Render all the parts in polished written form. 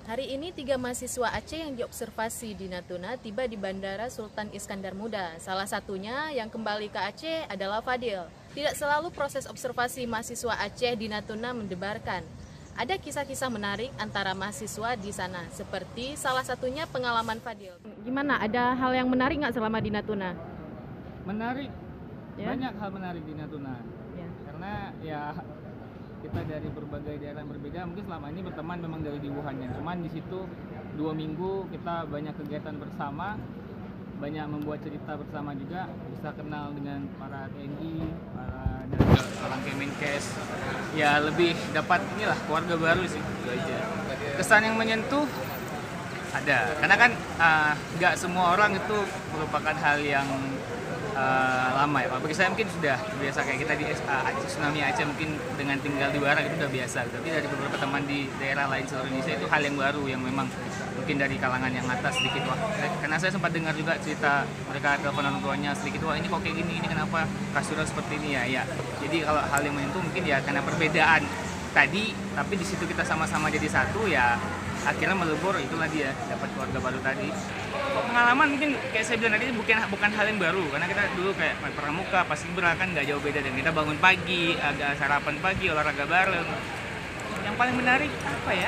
Hari ini 3 mahasiswa Aceh yang diobservasi di Natuna tiba di Bandara Sultan Iskandar Muda. Salah satunya yang kembali ke Aceh adalah Fadil. Tidak selalu proses observasi mahasiswa Aceh di Natuna mendebarkan. Ada kisah-kisah menarik antara mahasiswa di sana, seperti salah satunya pengalaman Fadil. Gimana? Ada hal yang menarik nggak selama di Natuna? Menarik, Ya? banyak hal menarik di Natuna. Ya. Karena ya kita dari berbagai daerah yang berbeda, mungkin selama ini berteman memang dari di Wuhan ya. Cuman di situ 2 minggu kita banyak kegiatan bersama, banyak membuat cerita bersama juga, bisa kenal dengan para TNI, para dari orang Kemenkes. Ya lebih dapat inilah keluarga baru sih, itu aja. Kesan yang menyentuh ada, karena kan nggak semua orang itu merupakan hal yang lama ya Pak. Bagi saya mungkin sudah biasa kayak kita di Aceh, tsunami Aceh mungkin dengan tinggal di Barat itu sudah biasa. Tapi dari beberapa teman di daerah lain seluruh Indonesia itu hal yang baru yang memang mungkin dari kalangan yang atas sedikit wah. Karena saya sempat dengar juga cerita mereka telepon orang tuanya sedikit wah ini kok kayak gini, ini kenapa kasurnya seperti ini ya. Ya. Jadi kalau hal yang menyentuh mungkin ya karena perbedaan tadi, tapi di situ kita sama-sama jadi satu ya. Akhirnya melebur, itulah dia dapat keluarga baru tadi. Pengalaman mungkin kayak saya bilang tadi bukan hal yang baru karena kita dulu kayak pramuka pas Ibra kan nggak jauh beda dan kita bangun pagi, ada sarapan pagi, olahraga bareng. Yang paling menarik apa ya?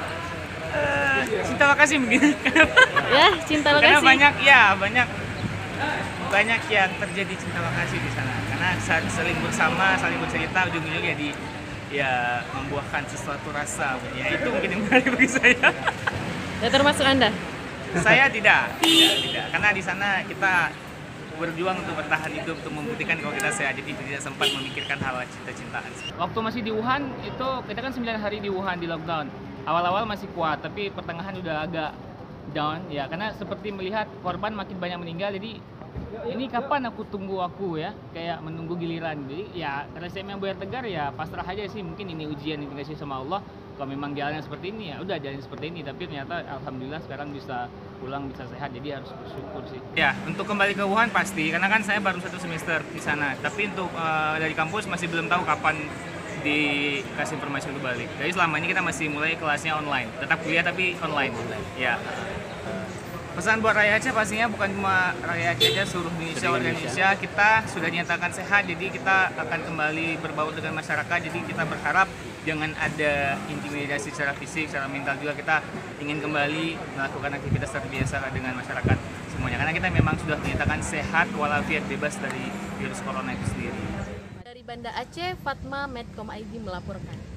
Cinta lokasi mungkin. Ya, cinta lokasi. Karena banyak yang terjadi cinta lokasi di sana karena saling bersama, saling bercerita, ujung-ujungnya jadi ya membuahkan sesuatu rasa. Ya itu mungkin yang menarik bagi saya. Ya, termasuk Anda? Saya tidak, karena di sana kita berjuang untuk bertahan hidup, untuk membuktikan kalau kita sehat, jadi tidak sempat memikirkan hal cinta-cintaan. Waktu masih di Wuhan, itu kita kan 9 hari di Wuhan di lockdown. Awal-awal masih kuat, tapi pertengahan udah agak down ya, karena seperti melihat korban makin banyak meninggal, jadi ini kapan aku tunggu ya, kayak menunggu giliran. Jadi ya karena saya memang biar tegar ya pasrah aja sih, mungkin ini ujian yang dikasih sama Allah. Kalau memang jalannya seperti ini ya udah jalan seperti ini, tapi ternyata alhamdulillah sekarang bisa pulang, bisa sehat, jadi harus bersyukur sih. Ya untuk kembali ke Wuhan pasti, karena kan saya baru 1 semester di sana, tapi untuk dari kampus masih belum tahu kapan dikasih informasi untuk balik. Jadi selama ini kita masih mulai kelasnya online, tetap kuliah tapi online. Ya. Pesan buat rakyat Aceh pastinya bukan cuma rakyat Aceh aja, seluruh Indonesia, warga Indonesia, kita sudah dinyatakan sehat, jadi kita akan kembali berbaur dengan masyarakat. Jadi kita berharap jangan ada intimidasi secara fisik, secara mental juga. Kita ingin kembali melakukan aktivitas terbiasa dengan masyarakat semuanya, karena kita memang sudah dinyatakan sehat walafiat, bebas dari virus corona itu sendiri. Dari Banda Aceh, Fatma Medcom ID melaporkan.